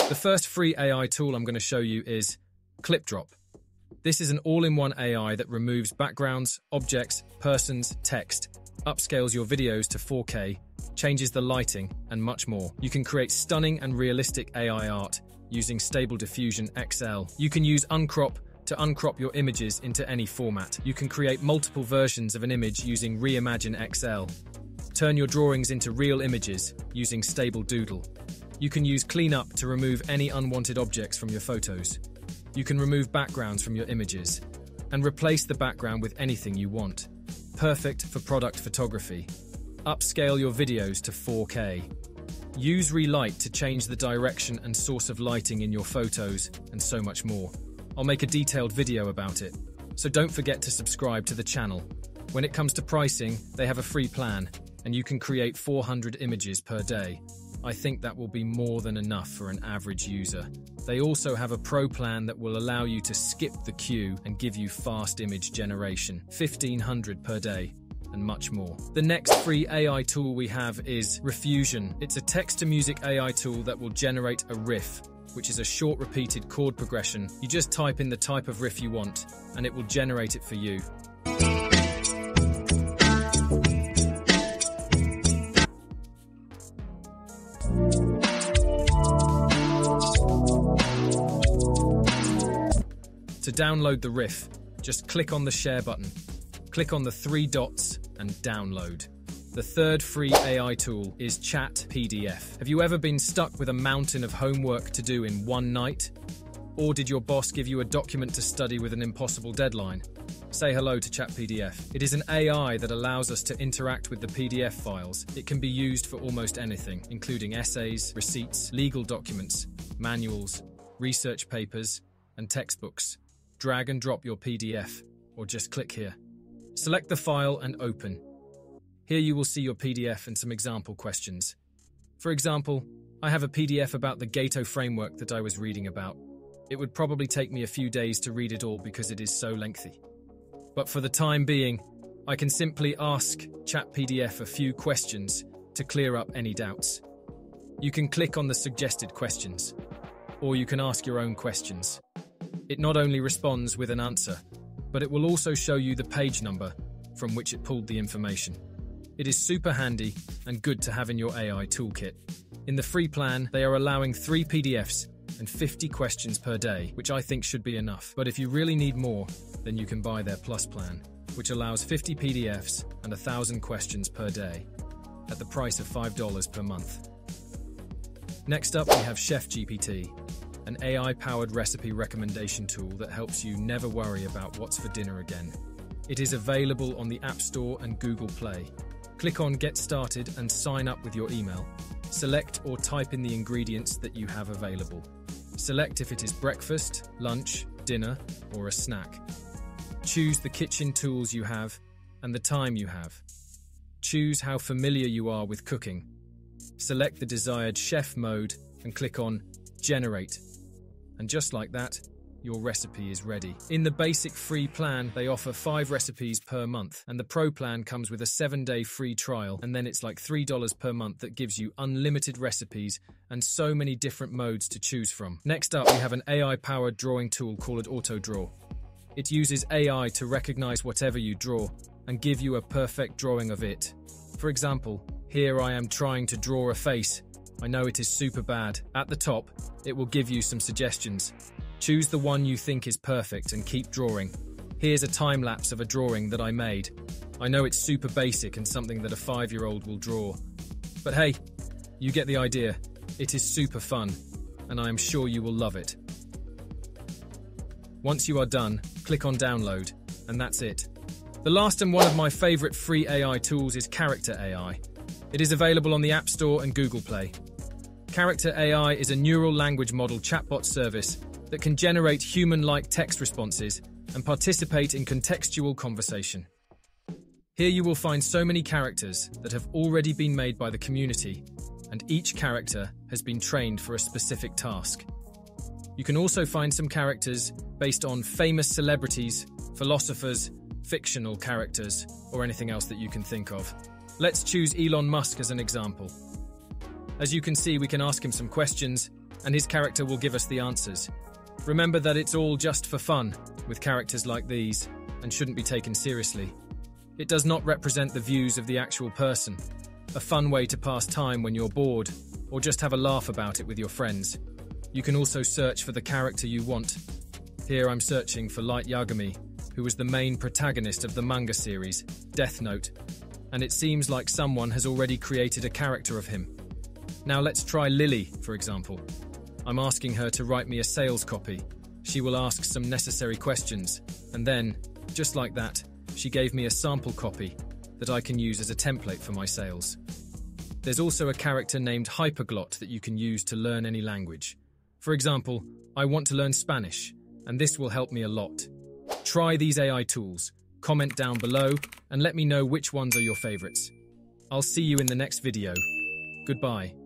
The first free AI tool I'm going to show you is Clipdrop. This is an all-in-one AI that removes backgrounds, objects, persons, text, upscales your videos to 4K, changes the lighting, and much more. You can create stunning and realistic AI art using Stable Diffusion XL. You can use Uncrop to uncrop your images into any format. You can create multiple versions of an image using Reimagine XL. Turn your drawings into real images using Stable Doodle. You can use Cleanup to remove any unwanted objects from your photos. You can remove backgrounds from your images and replace the background with anything you want. Perfect for product photography. Upscale your videos to 4K. Use Relight to change the direction and source of lighting in your photos, and so much more. I'll make a detailed video about it, so don't forget to subscribe to the channel. When it comes to pricing, they have a free plan, and you can create 400 images per day. I think that will be more than enough for an average user. They also have a pro plan that will allow you to skip the queue and give you fast image generation, 1500 per day, and much more. The next free AI tool we have is Riffusion. It's a text-to-music AI tool that will generate a riff, which is a short repeated chord progression. You just type in the type of riff you want, and it will generate it for you. To download the riff, just click on the share button, click on the 3 dots and download. The third free AI tool is Chat PDF. Have you ever been stuck with a mountain of homework to do in one night? Or did your boss give you a document to study with an impossible deadline? Say hello to Chat PDF. It is an AI that allows us to interact with the PDF files. It can be used for almost anything, including essays, receipts, legal documents, manuals, research papers, and textbooks. Drag and drop your PDF, or just click here. Select the file and open. Here you will see your PDF and some example questions. For example, I have a PDF about the Gato framework that I was reading about. It would probably take me a few days to read it all because it is so lengthy. But for the time being, I can simply ask ChatPDF a few questions to clear up any doubts. You can click on the suggested questions, or you can ask your own questions. It not only responds with an answer, but it will also show you the page number from which it pulled the information. It is super handy and good to have in your AI toolkit. In the free plan, they are allowing 3 PDFs and 50 questions per day, which I think should be enough. But if you really need more, then you can buy their Plus plan, which allows 50 PDFs and 1,000 questions per day, at the price of $5 per month. Next up, we have Chef GPT, an AI-powered recipe recommendation tool that helps you never worry about what's for dinner again. It is available on the App Store and Google Play. Click on Get Started and sign up with your email. Select or type in the ingredients that you have available. Select if it is breakfast, lunch, dinner, or a snack. Choose the kitchen tools you have and the time you have. Choose how familiar you are with cooking. Select the desired chef mode and click on Generate. And just like that, your recipe is ready. In the basic free plan, they offer 5 recipes per month, and the pro plan comes with a 7-day free trial, and then it's like $3 per month that gives you unlimited recipes and so many different modes to choose from. Next up, we have an AI-powered drawing tool called AutoDraw. It uses AI to recognize whatever you draw and give you a perfect drawing of it. For example, here I am trying to draw a face. I know it is super bad. At the top, it will give you some suggestions. Choose the one you think is perfect and keep drawing. Here's a time-lapse of a drawing that I made. I know it's super basic and something that a 5-year-old will draw. But hey, you get the idea. It is super fun, and I am sure you will love it. Once you are done, click on Download, and that's it. The last and one of my favorite free AI tools is Character AI. It is available on the App Store and Google Play. Character AI is a neural language model chatbot service that can generate human-like text responses and participate in contextual conversation. Here you will find so many characters that have already been made by the community, and each character has been trained for a specific task. You can also find some characters based on famous celebrities, philosophers, fictional characters, or anything else that you can think of. Let's choose Elon Musk as an example. As you can see, we can ask him some questions, and his character will give us the answers. Remember that it's all just for fun with characters like these and shouldn't be taken seriously. It does not represent the views of the actual person. A fun way to pass time when you're bored, or just have a laugh about it with your friends. You can also search for the character you want. Here I'm searching for Light Yagami, who was the main protagonist of the manga series, Death Note, and it seems like someone has already created a character of him. Now let's try Lily, for example. I'm asking her to write me a sales copy. She will ask some necessary questions, and then, just like that, she gave me a sample copy that I can use as a template for my sales. There's also a character named Hyperglot that you can use to learn any language. For example, I want to learn Spanish, and this will help me a lot. Try these AI tools, comment down below, and let me know which ones are your favorites. I'll see you in the next video. Goodbye.